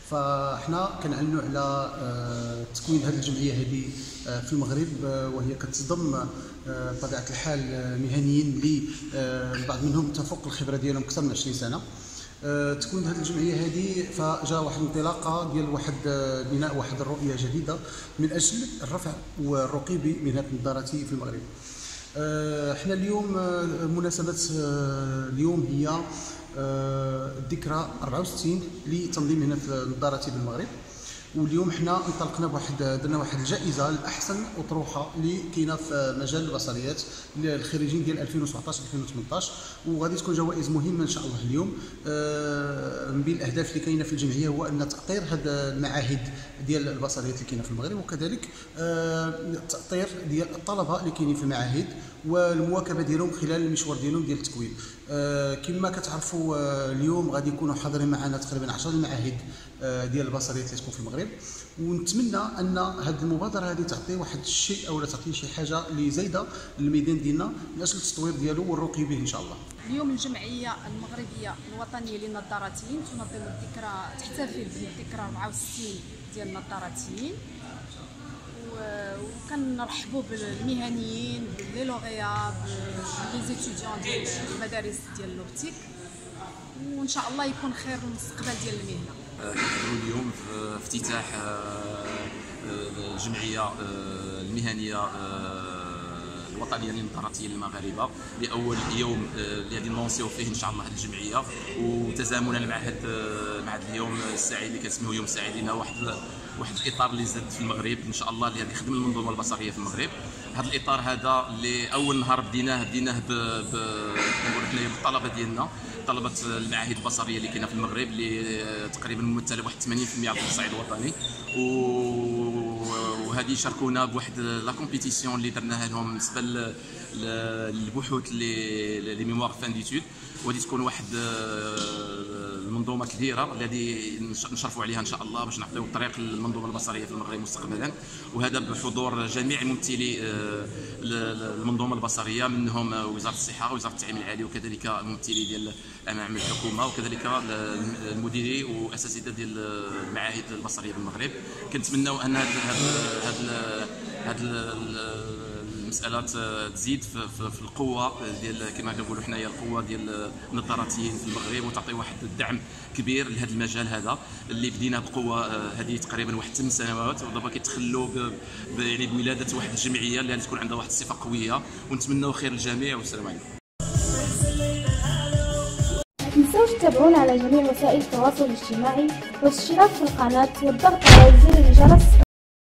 فاحنا كنعلنوا على تكوين هذه الجمعيه هذه في المغرب، وهي كتضم بطبيعه الحال مهنيين اللي البعض منهم تفوق الخبره ديالهم اكثر من 20 سنه. تكون هذه الجمعيه هذه فجاء واحد الانطلاقه ديال بناء واحد الرؤيه جديده من اجل الرفع والرقي بمهنه النظاراتي في المغرب. احنا اليوم مناسبه اليوم هي الذكرى 64 لتنظيم مهنه النظاراتي بالمغرب، واليوم حنا انطلقنا درنا واحد الجائزه لاحسن اطروحه اللي كاينه في مجال البصريات للخريجين ديال 2017 2018، وغادي تكون جوائز مهمه ان شاء الله. اليوم من بين الاهداف اللي كاينه في الجمعيه هو ان تاطير هذه المعاهد ديال البصريات اللي كاينه في المغرب، وكذلك تاطير ديال الطلبه اللي كاينين في المعاهد والمواكبه ديالهم خلال المشوار ديالهم ديال التكوين. كما كتعرفوا اليوم غادي يكونوا حاضرين معنا تقريبا 10 المعاهد ديال البصريات اللي تكون في المغرب، ونتمنى ان هذه المبادره هذه تعطي واحد الشيء او تعطي شي حاجه اللي زايده للميدان ديالنا من اجل التطوير ديالو والرقي به ان شاء الله. اليوم الجمعيه المغربيه الوطنيه للنظاراتيين تنظم الذكرى، تحتفل بالذكرى 64 ديال النظاراتيين، وكنرحبوا بالمهنيين لي لوغيا لي زيتيديون ديال المدارس ديال لوبتيك، وان شاء الله يكون خير المستقبل ديال المهنه. كنحضروا اليوم في افتتاح الجمعيه المهنيه الوطنيه للنظاراتيين المغاربه لاول يوم اللي غادي نلونسيو فيه ان شاء الله هذه الجمعيه، وتزامنا مع هذا اليوم السعيد اللي كنسميوه يوم السعيد، لنا واحد الاطار اللي زاد في المغرب ان شاء الله اللي غادي يخدم المنظومه البصريه في المغرب. هذا الاطار هذا اللي اول نهار بديناه كنقولوا حنايا بالطلبه ديالنا، طلبه المعاهد البصريه اللي كاينه في المغرب اللي تقريبا ممثله بواحد 80% على الصعيد الوطني، وهذه شاركونا بواحد لا كومبيتيسيون اللي درناها لهم بالنسبه للبحوث لي ميموار فان ديتود، وغادي تكون واحد المنظومه كبيره اللي غادي نشرفوا عليها ان شاء الله باش نعطيو الطريق للمنظومه البصريه في المغرب مستقبلا، وهذا بحضور جميع ممثلي المنظومه البصريه، منهم وزاره الصحه ووزاره التعليم العالي، وكذلك ممثلي ديال امام الحكومه، وكذلك المديري واساتذه ديال المعاهد البصريه بالمغرب. كنتمناو ان هذه المساله تزيد في القوه ديال كما كنقولوا حنايا القوه ديال النظاراتيين في المغرب، وتعطي واحد الدعم كبير لهذا المجال هذا اللي بدينا بقوه هذه تقريبا واحد 8 سنوات، ودابا كيتخلوا يعني بولاده واحد الجمعيه اللي غادي تكون عندها واحد الصفه قويه، ونتمناو خير للجميع والسلام عليكم. ما تنسوش تتابعونا على جميع وسائل التواصل الاجتماعي والاشتراك في القناة والضغط على زر الجرس